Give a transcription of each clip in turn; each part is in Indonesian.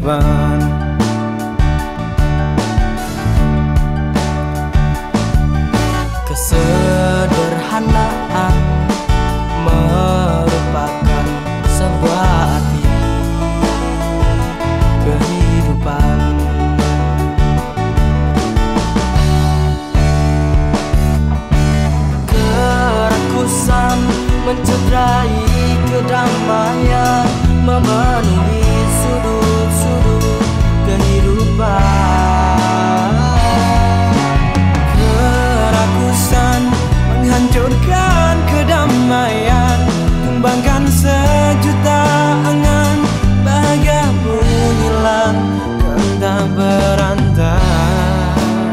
kehidupan. Kesederhanaan merupakan sebuah arti kehidupan. Kerakusan mencederai kedamaian, memenuhi sudut-sudut kehidupan. Kerakusan menghancurkan kedamaian, tumbangkan sejuta angan, bahagia pun hilang entah berantai.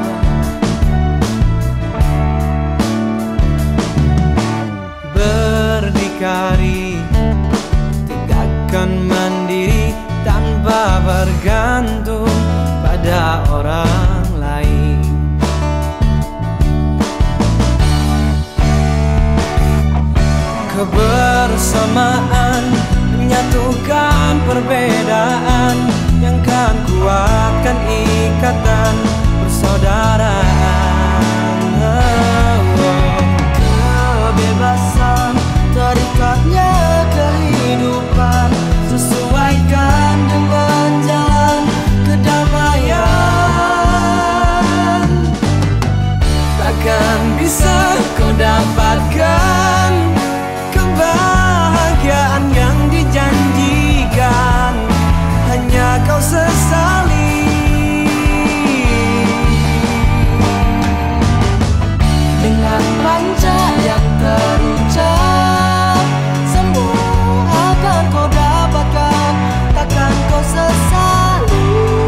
Berdikari, tegakkan mandiri tanpa bergantung pada orang lain. Kebersamaan menyatukan perbedaan, yang kan kuatkan ikatan persaudaraan. Kebebasan terikatnya kehidupan, sesuaikan dengan jalan kedamaian. Takkan bisa kau dapatkan kebahagiaan yang dijanjikan, hanya kau sesali. Dengan panca yang terucap, semua akan kau dapatkan, takkan kau sesali.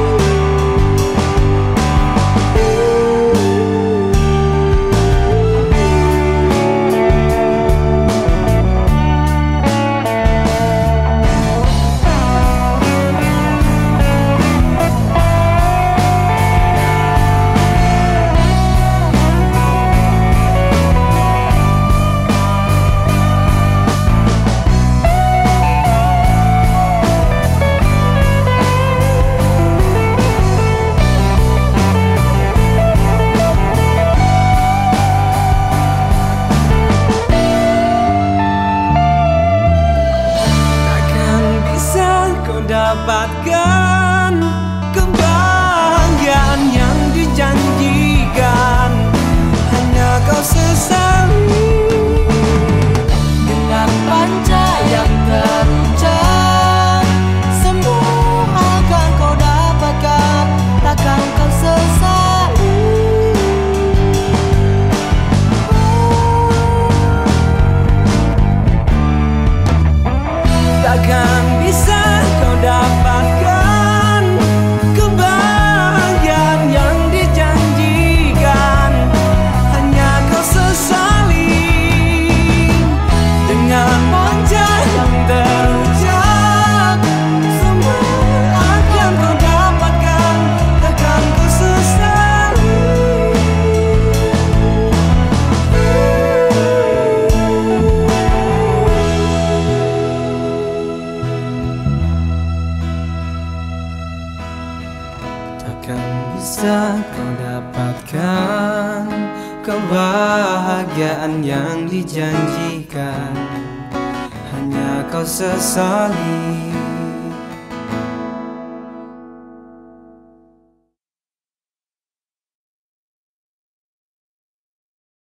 Dapatkan kebahagiaan yang dijanjikan, hanya kau sesali. Dengan panca yang terucap, semua akan kau dapatkan, takkan kau sesali. Takkan bisa kau dapatkan kebahagiaan yang dijanjikan, hanya kau sesali. Dengan panca yang terucap, semua akan kau dapatkan, takkan kau sesali. Takkan bisa kau dapatkan kebahagiaan yang dijanjikan, hanya kau sesali.